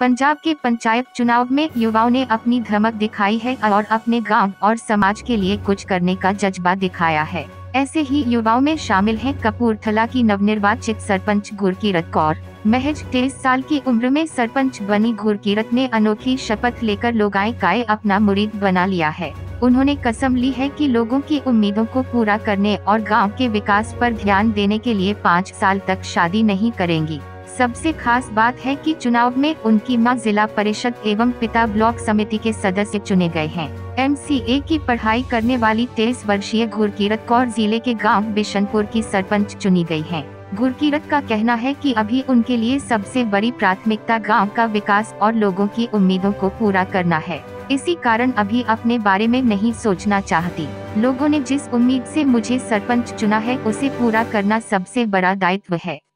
पंजाब के पंचायत चुनाव में युवाओं ने अपनी धमक दिखाई है और अपने गांव और समाज के लिए कुछ करने का जज्बा दिखाया है। ऐसे ही युवाओं में शामिल हैं कपूरथला की नवनिर्वाचित सरपंच गुरकीरत कौर। महज 23 साल की उम्र में सरपंच बनी गुरकीरत ने अनोखी शपथ लेकर लोगाए काए अपना मुरीद बना लिया है। उन्होंने कसम ली है कि लोगों की उम्मीदों को पूरा करने और गांव के विकास पर ध्यान देने के लिए 5 साल तक शादी नहीं करेंगी। सबसे खास बात है कि चुनाव में उनकी मां जिला परिषद एवं पिता ब्लॉक समिति के सदस्य चुने गए हैं। MCA की पढ़ाई करने वाली 23 वर्षीय गुरकीरत कौर जिले के गांव बिशनपुर की सरपंच चुनी गई हैं। गुरकीरत का कहना है कि अभी उनके लिए सबसे बड़ी प्राथमिकता गांव का विकास और लोगों की उम्मीदों को पूरा करना है। इसी कारण अभी अपने बारे में नहीं सोचना चाहती। लोगों ने जिस उम्मीद से मुझे सरपंच चुना है उसे पूरा करना सबसे बड़ा दायित्व है।